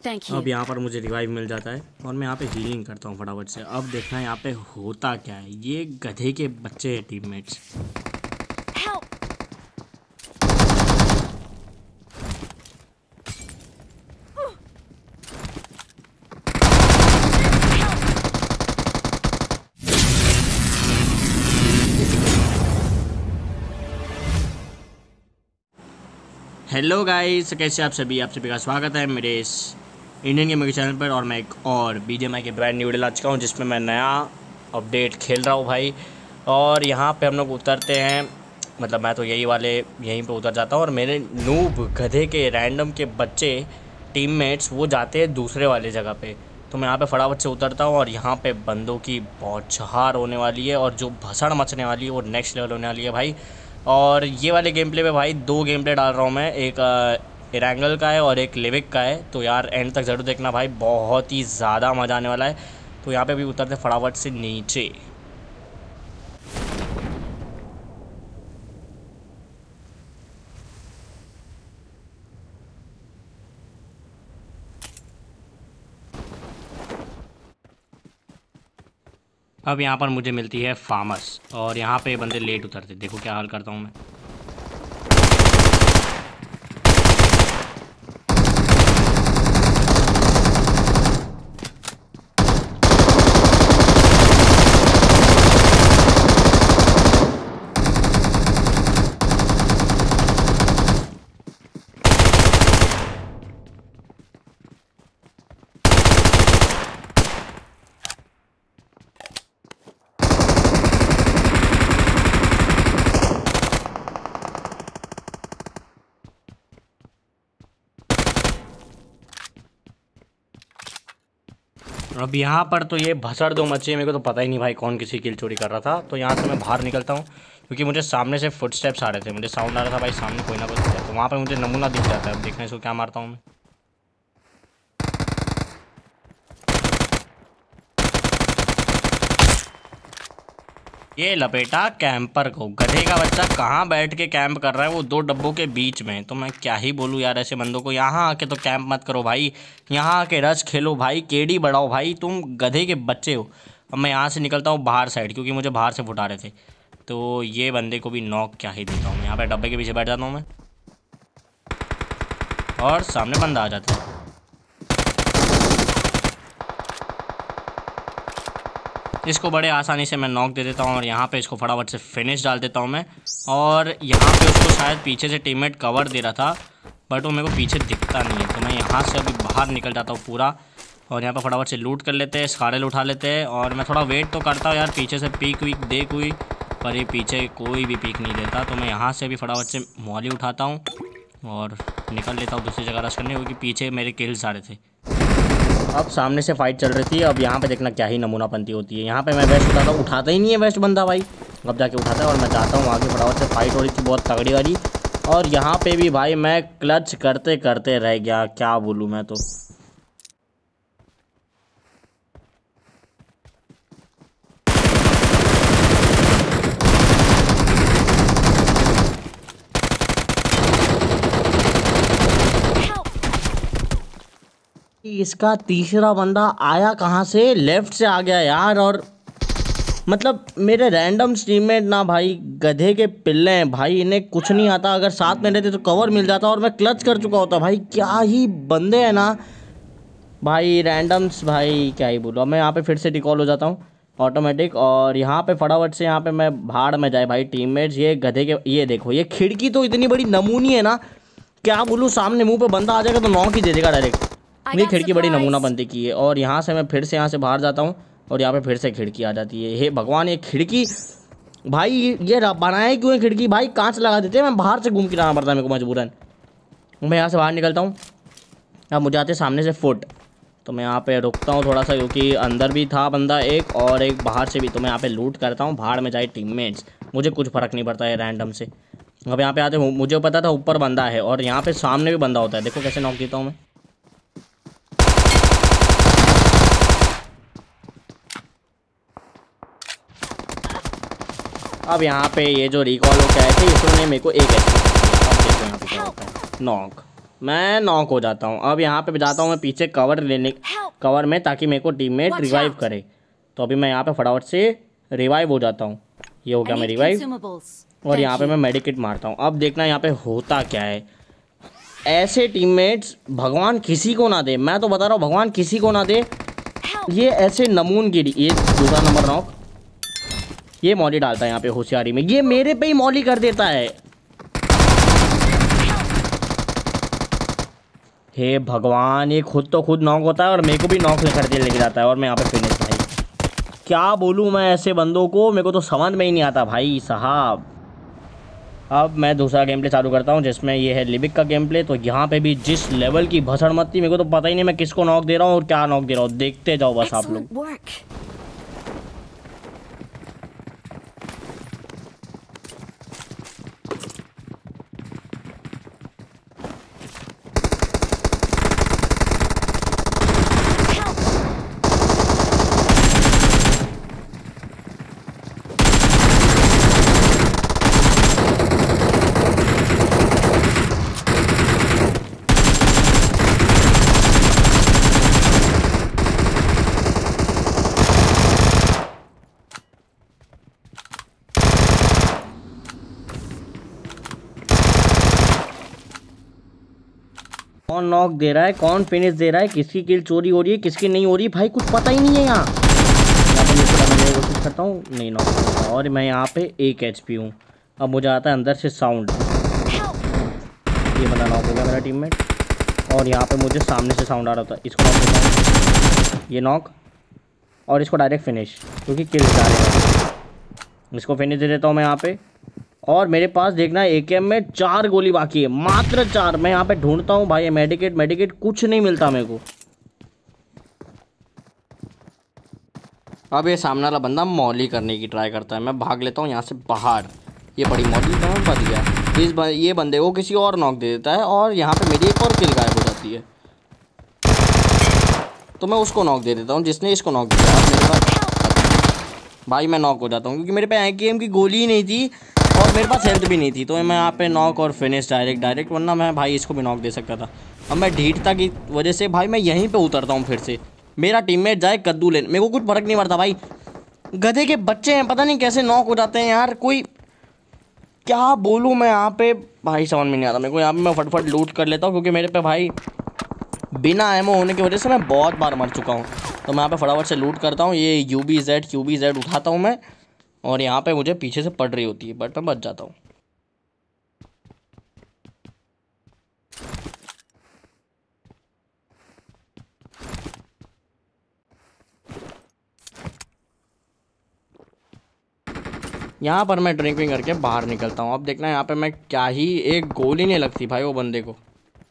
Thank अब you. यहाँ पर मुझे रिवाइव मिल जाता है और मैं यहाँ पे हीलिंग करता हूँ फटाफट से। अब देखना है यहाँ पे होता क्या है। ये गधे के बच्चे हैं टीममेट्स। Help! हेलो गाइस, कैसे आप सभी का स्वागत है मेरे इस इंडियन गेमिंग के चैनल पर। और मैं एक और BGMI के ब्रांड न्यू वीडियो ला चुका हूँ जिसमें मैं नया अपडेट खेल रहा हूँ भाई। और यहाँ पे हम लोग उतरते हैं, मतलब मैं तो यहीं पे उतर जाता हूँ और मेरे नूब गधे के रैंडम के बच्चे टीममेट्स वो जाते हैं दूसरे वाले जगह पे। तो मैं यहाँ पे फटाफट से उतरता हूँ और यहाँ पे बंदों की बौछार होने वाली है और जो भसड़ मचने वाली है वो नेक्स्ट लेवल होने वाली है भाई। और ये वाले गेम प्ले पे भाई 2 गेम प्ले डाल रहा हूँ मैं, एक इरेंगल का है और एक लिविक का है। तो यार एंड तक ज़रूर देखना भाई, बहुत ही ज़्यादा मज़ा आने वाला है। तो यहाँ पे भी उतरते फटाफट से नीचे। अब यहाँ पर मुझे मिलती है फार्मस और यहाँ पे बंदे लेट उतरते, देखो क्या हाल करता हूँ मैं। अब यहाँ पर तो ये भसड़ दो मची है, मेरे को तो पता ही नहीं भाई कौन किसी किल चोरी कर रहा था। तो यहाँ से मैं बाहर निकलता हूँ क्योंकि मुझे सामने से फुटस्टेप्स आ रहे थे, मुझे साउंड आ रहा था भाई सामने कोई ना कोई था। तो वहाँ पे मुझे नमूना दिख जाता है। अब देखने से क्या मारता हूँ मैं। ये लपेटा कैंपर को, गधे का बच्चा कहाँ बैठ के कैंप कर रहा है वो 2 डब्बों के बीच में। तो मैं क्या ही बोलूँ यार ऐसे बंदों को। यहाँ आके तो कैंप मत करो भाई, यहाँ आके रश खेलो भाई, केडी बढ़ाओ भाई, तुम गधे के बच्चे हो। अब मैं यहाँ से निकलता हूँ बाहर साइड क्योंकि मुझे बाहर से फुटा रहे थे। तो ये बंदे को भी नॉक क्या ही देता हूँ मैं। यहाँ पे डब्बे के पीछे बैठ जाता हूँ मैं और सामने बंदा आ जाता है। इसको बड़े आसानी से मैं नॉक दे देता हूँ और यहाँ पे इसको फटाफट से फिनिश डाल देता हूँ मैं। और यहाँ पे उसको शायद पीछे से टीममेट कवर दे रहा था बट वो मेरे को पीछे दिखता नहीं है। तो मैं यहाँ से अभी बाहर निकल जाता हूँ पूरा और यहाँ पे फटाफट से लूट कर लेते हैं, स्कारल उठा लेते हैं। और मैं थोड़ा वेट तो करता हूँ यार, पीछे से पीक वीक देख हुई पर ये पीछे कोई भी पीक नहीं देता। तो मैं यहाँ से भी फटाफट से मॉली उठाता हूँ और निकल लेता हूँ दूसरी जगह रश करने, क्योंकि पीछे मेरे किल्स आ रहे थे। अब सामने से फाइट चल रही थी। अब यहाँ पे देखना क्या ही नमूनापंती होती है। यहाँ पे मैं वेस्ट उठाता हूँ, उठाता ही नहीं है वेस्ट बंदा भाई। अब जाके उठाता है और मैं जाता हूँ आगे, फटाफट से फाइट हो रही थी बहुत तगड़ी वाली। और यहाँ पे भी भाई मैं क्लच करते करते रह गया, क्या बोलूँ मैं तो। इसका तीसरा बंदा आया कहाँ से, लेफ्ट से आ गया यार। और मतलब मेरे रैंडम टीममेट ना भाई गधे के पिल्ले हैं भाई, इन्हें कुछ नहीं आता। अगर साथ में रहते तो कवर मिल जाता और मैं क्लच कर चुका होता भाई। क्या ही बंदे हैं ना भाई रैंडम्स, भाई क्या ही बोलूँ। मैं यहाँ पे फिर से रिकॉल हो जाता हूँ ऑटोमेटिक और यहाँ पे फटाफट से यहाँ पे मैं भाड़ में जाए भाई टीममेट्स। ये गधे के, ये देखो ये खिड़की तो इतनी बड़ी नमूनी है ना, क्या बोलूँ। सामने मुँह पे बंदा आ जाएगा तो नॉक ही दे देगा डायरेक्ट। ये खिड़की बड़ी नमूना बनती की है। और यहाँ से मैं फिर से यहाँ से बाहर जाता हूँ और यहाँ पे फिर से खिड़की आ जाती है। हे भगवान, ये खिड़की भाई ये बनाया क्यों है खिड़की भाई, कांच लगा देते हैं। मैं बाहर से घूम के आना पड़ता है मेरे को मजबूरन। मैं यहाँ से बाहर निकलता हूँ। अब मुझे आते सामने से फुट, तो मैं यहाँ पे रुकता हूँ थोड़ा सा क्योंकि अंदर भी था बंदा एक और एक बाहर से भी। तो मैं यहाँ पे लूट करता हूँ, भाड़ में जाए टीममेट्स, मुझे कुछ फ़र्क नहीं पड़ता है रैंडम से। अब यहाँ पे आते मुझे पता था ऊपर बंदा है और यहाँ पे सामने भी बंदा होता है। देखो कैसे नॉक देता हूँ मैं। अब यहाँ पे ये जो रिकॉल हो क्या है कि इसने मेरे को एक एचपी, अब देखो यहाँ पे क्या होता है, नॉक। मैं नॉक हो जाता हूँ। अब यहाँ पे जाता हूँ मैं पीछे कवर लेने, कवर में, ताकि मेरे को टीममेट रिवाइव करे। तो अभी मैं यहाँ पे फटाफट से रिवाइव हो जाता हूँ। ये हो गया मैं रिवाइव, और यहाँ पे मैं मेडिकेट मारता हूँ। अब देखना यहाँ पे होता क्या है। ऐसे टीममेट्स भगवान किसी को ना दे, मैं तो बता रहा हूँ, भगवान किसी को ना दे। ये ऐसे नमूनगिरी। ये दूसरा नंबर नॉक। ये मौली डालता है यहाँ पे होशियारी में, ये मेरे पे ही मौली कर देता है। हे भगवान, ये खुद तो खुद नॉक होता है और मेरे को भी नॉक करके लेके जाता है, और मैं यहाँ पे फिनिश। भाई क्या बोलूँ मैं ऐसे बंदों को, मेरे को तो समझ में ही नहीं आता भाई साहब। अब मैं दूसरा गेम प्ले चालू करता हूँ, जिसमें ये है लिबिक का गेम प्ले। तो यहाँ पे भी जिस लेवल की भसड़ मत थी, मेरे को तो पता ही नहीं मैं किसको नॉक दे रहा हूँ और क्या नॉक दे रहा हूँ। देखते जाओ बस आप लोग। कौन नॉक दे रहा है, कौन फिनिश दे रहा है, किसकी किल चोरी हो रही है, किसकी नहीं हो रही, भाई कुछ पता ही नहीं है यहाँ। मैं कोशिश करता हूँ, नहीं नॉक करता, और मैं यहाँ पे 1 HP हूँ। अब मुझे आता है अंदर से साउंड। ये बंदा नॉक हो गया मेरा टीममेट, और यहाँ पे मुझे सामने से साउंड आ रहा था। इसको नॉक देता हूँ, ये नॉक, और इसको डायरेक्ट फिनिश, क्योंकि किल जा रहे हैं। इसको फिनिश दे देता हूँ मैं यहाँ पे। और मेरे पास देखना AKM में 4 गोली बाकी है, मात्र 4। मैं यहाँ पे ढूंढता हूँ भाई, मेडिकेट कुछ नहीं मिलता मेरे को। अब ये सामने वाला बंदा मौली करने की ट्राई करता है, मैं भाग लेता हूँ यहाँ से बाहर। ये बड़ी मौली तो मैं बच गया। ये बंदे को किसी और नॉक दे देता है, और यहाँ पे मेरी एक और किल गायब हो जाती है। तो मैं उसको नॉक दे देता हूँ जिसने इसको नॉक दिया। मेरे पास भाई मैं नॉक हो जाता हूँ, क्योंकि मेरे पे AKM की गोली ही नहीं थी और मेरे पास हेल्थ भी नहीं थी। तो मैं यहाँ पे नॉक और फिनिश डायरेक्ट, वरना मैं भाई इसको भी नॉक दे सकता था। अब मैं ढीठता की वजह से भाई मैं यहीं पे उतरता हूँ फिर से। मेरा टीममेट जाए कद्दू लेने, मेरे को कुछ फर्क नहीं पड़ता भाई। गधे के बच्चे हैं, पता नहीं कैसे नॉक हो जाते हैं यार। कोई क्या बोलूँ मैं यहाँ पे, भाई समझ में नहीं आता मेरे को। यहाँ पे मैं फटफट लूट कर लेता हूँ, क्योंकि मेरे पे भाई बिना एमओ होने की वजह से मैं बहुत बार मर चुका हूँ। तो मैं यहाँ पे फटाफट से लूट करता हूँ। ये QBZ उठाता हूँ मैं, और यहाँ पे मुझे पीछे से पड़ रही होती है, बट मैं बच जाता हूँ। यहाँ पर मैं ड्रिंकिंग करके बाहर निकलता हूँ। अब देखना यहाँ पे मैं क्या ही, एक गोली नहीं लगती भाई वो बंदे को।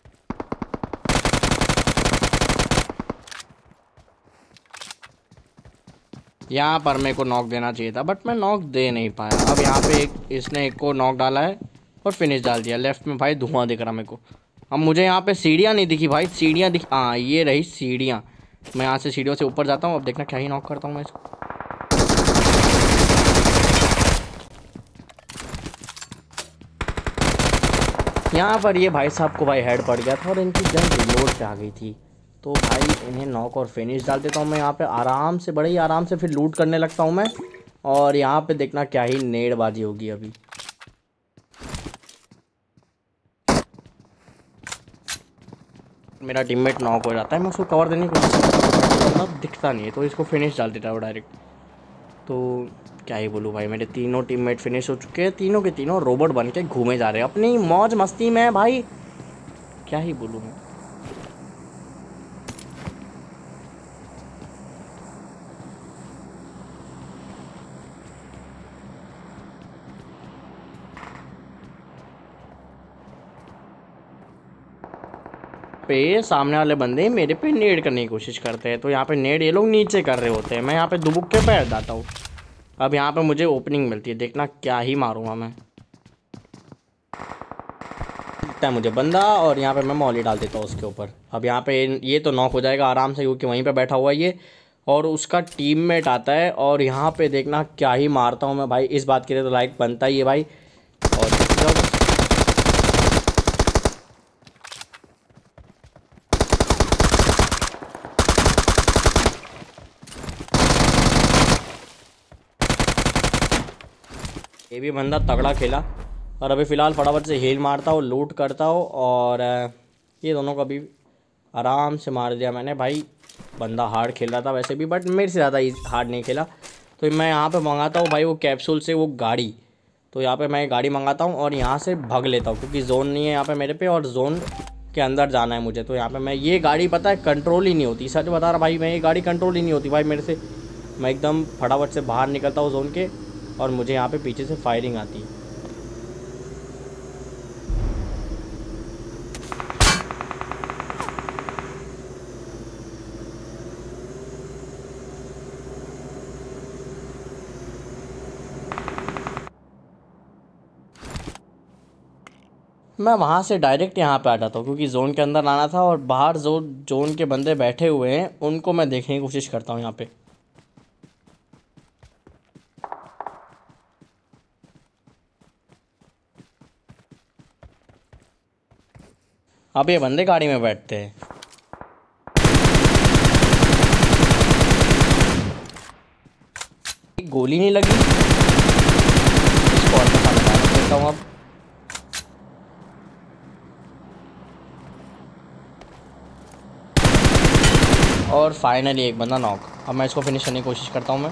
यहाँ पर मेरे को नॉक देना चाहिए था, बट मैं नॉक दे नहीं पाया। अब यहाँ पे इसने एक को नॉक डाला है और फिनिश डाल दिया। लेफ्ट में भाई धुआं दिख रहा मेरे को। अब मुझे यहाँ पे सीढ़ियाँ नहीं दिखी भाई, सीढ़ियाँ दिख, हाँ ये रही सीढ़ियाँ। मैं यहाँ से सीढ़ियों से ऊपर जाता हूँ। अब देखना क्या ही नॉक करता हूँ मैं इसको। यहाँ पर ये भाई साहब को भाई हेड पड़ गया था, और इनकी गन रिलोड पे आ गई थी। तो भाई इन्हें नॉक और फिनिश डाल देता हूँ मैं यहाँ पे आराम से, बड़े ही आराम से। फिर लूट करने लगता हूँ मैं, और यहाँ पे देखना क्या ही नेड़बाजी होगी अभी। मेरा टीममेट नॉक हो जाता है, मैं उसको कवर देने की कोशिश करता हूँ, दिखता नहीं है, तो इसको फिनिश डाल देता है वो डायरेक्ट। तो क्या ही बोलूँ भाई, मेरे तीनों टीममेट फिनिश हो चुके हैं। तीनों के तीनों रोबोट बन के घूमे जा रहे हैं अपनी मौज मस्ती में भाई। क्या ही बोलूँ मैं। पे सामने वाले बंदे मेरे पे नेड करने की कोशिश करते हैं, तो यहाँ पे नेड ये लोग नीचे कर रहे होते हैं। मैं यहाँ पे दुबुक के बैठ जाता हूँ। अब यहाँ पे मुझे ओपनिंग मिलती है, देखना क्या ही मारूंगा मैं। दिखता है मुझे बंदा, और यहाँ पे मैं मौली डाल देता हूँ उसके ऊपर। अब यहाँ पे ये तो नॉक हो जाएगा आराम से, क्योंकि वहीं पे बैठा हुआ है ये, और उसका टीममेट आता है। और यहाँ पे देखना क्या ही मारता हूँ मैं भाई। इस बात के लिए तो लाइक बनता ही है भाई। और ये भी बंदा तगड़ा खेला। और अभी फ़िलहाल फटाफट से हील मारता हूँ, लूट करता हूँ और ये दोनों को भी आराम से मार दिया मैंने। भाई बंदा हार्ड खेल रहा था वैसे भी, बट मेरे से ज़्यादा हार्ड नहीं खेला। तो मैं यहाँ पे मंगाता हूँ भाई वो कैप्सूल से वो गाड़ी। तो यहाँ पे मैं गाड़ी मंगाता हूँ और यहाँ से भाग लेता हूँ, क्योंकि जोन नहीं है यहाँ पे मेरे पे और जोन के अंदर जाना है मुझे। तो यहाँ पे मैं ये गाड़ी पता है कंट्रोल ही नहीं होती, सच बता रहा भाई, मैं ये गाड़ी कंट्रोल ही नहीं होती भाई मेरे से। मैं एकदम फटाफट से बाहर निकलता हूँ जोन के और मुझे यहाँ पे पीछे से फायरिंग आती है। मैं वहाँ से डायरेक्ट यहाँ पे आ जाता हूँ, क्योंकि जोन के अंदर आना था और बाहर जो जोन के बंदे बैठे हुए हैं उनको मैं देखने की कोशिश करता हूँ यहाँ पे। अब ये बंदे गाड़ी में बैठते हैं। गोली नहीं लगी, इसको और पता लगा देता हूँ अब। और फाइनली एक बंदा नॉक। अब मैं इसको फिनिश करने की कोशिश करता हूँ। मैं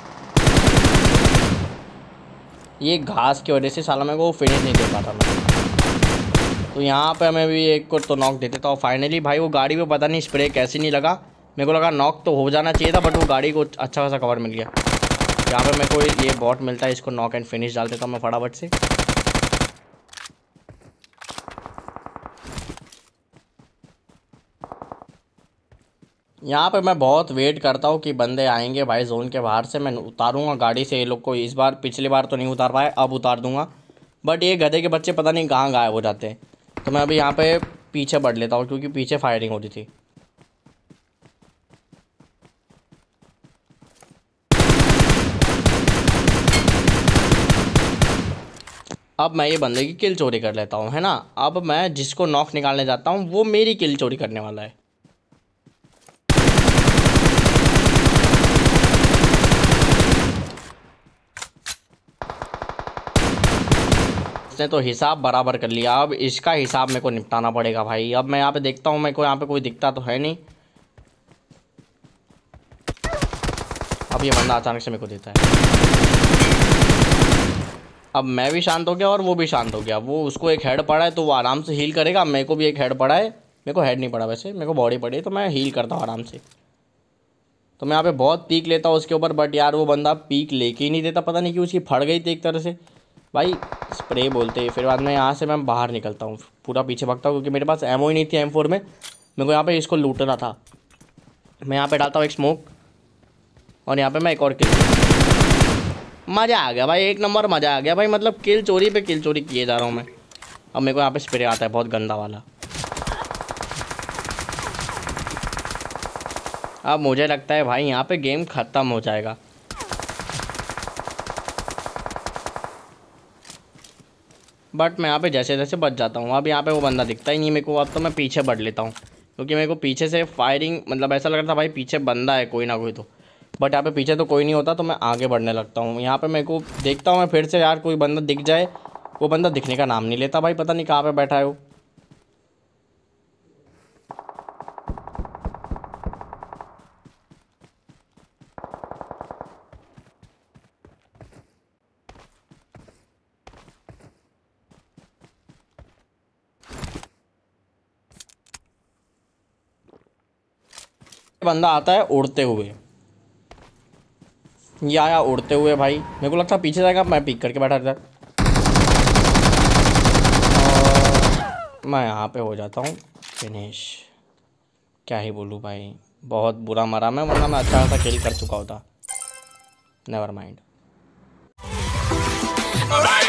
ये घास की वजह से साला मेरे को फिनिश नहीं दे पाता मैं। तो यहाँ पे मैं भी एक को तो नॉक दे देता हूँ फाइनली। भाई वो गाड़ी पे पता नहीं स्प्रे कैसे नहीं लगा, मेरे को लगा नॉक तो हो जाना चाहिए था, बट वो गाड़ी को अच्छा खासा कवर मिल गया। यहाँ पे मेरे को ये बॉट मिलता है, इसको नॉक एंड फिनिश डाल देता हूँ मैं फटाफट से। यहाँ पे मैं बहुत वेट करता हूँ कि बंदे आएंगे भाई जोन के बाहर से। मैं उतारूँगा गाड़ी से ये लोग को। इस बार पिछली बार तो नहीं उतार पाए, अब उतार दूँगा। बट ये गधे के बच्चे पता नहीं कहाँ गायब हो जाते हैं। तो मैं अभी यहाँ पे पीछे बढ़ लेता हूँ, क्योंकि पीछे फायरिंग हो रही थी। अब मैं ये बंदे की किल चोरी कर लेता हूँ, है ना। अब मैं जिसको नॉक निकालने जाता हूँ वो मेरी किल चोरी करने वाला है। इसने तो हिसाब बराबर कर लिया, अब इसका हिसाब मेरे को निपटाना पड़ेगा भाई। अब मैं यहाँ पे देखता हूँ, मेरे को यहाँ पे कोई दिखता तो है नहीं। अब ये बंदा अचानक से मेरे को देता है। अब मैं भी शांत हो गया और वो भी शांत हो गया। वो उसको एक हेड पड़ा है तो वो आराम से हील करेगा। मेरे को भी एक हेड पड़ा है, मेरे को हेड नहीं पड़ा वैसे, मेरे को बॉडी पड़ी है, तो मैं हील करता हूँ आराम से। तो मैं यहाँ पे बहुत पीक लेता हूँ उसके ऊपर, बट यार वो बंदा पीक लेके ही नहीं देता, पता नहीं क्यों। उसकी फट गई थी एक तरह से भाई, स्प्रे बोलते हैं। फिर बाद में यहाँ से मैं बाहर निकलता हूँ, पूरा पीछे भागता हूँ, क्योंकि मेरे पास एमओ ही नहीं थी M4 में। मेरे को यहाँ पे इसको लूटना था। मैं यहाँ पे डालता हूँ एक स्मोक और यहाँ पे मैं एक और किल। मज़ा आ गया भाई, एक नंबर मज़ा आ गया भाई। मतलब किल चोरी पे किल चोरी किए जा रहा हूँ मैं। अब मेरे को यहाँ पे स्प्रे आता है बहुत गंदा वाला। अब मुझे लगता है भाई यहाँ पे गेम ख़त्म हो जाएगा। बट मैं यहाँ पे जैसे जैसे बच जाता हूँ। अब यहाँ पे वो बंदा दिखता ही नहीं मेरे को। अब तो मैं पीछे बढ़ लेता हूँ, क्योंकि मेरे को पीछे से फायरिंग, मतलब ऐसा लग रहा था भाई पीछे बंदा है कोई ना कोई। तो बट यहाँ पे पीछे तो कोई नहीं होता, तो मैं आगे बढ़ने लगता हूँ। यहाँ पे मेरे को देखता हूँ मैं फिर से, यार कोई बंदा दिख जाए। वो बंदा दिखने का नाम नहीं लेता भाई, पता नहीं कहाँ पे बैठा है वो। बंदा आता है उड़ते हुए, ये आया उड़ते हुए भाई। मेरे को लगता पीछे जाएगा, मैं पीक करके बैठा था और मैं यहाँ पे हो जाता हूँ फिनिश। क्या ही बोलूँ भाई, बहुत बुरा मरा मैं, वरना मैं अच्छा खासा किल कर चुका होता। Never mind.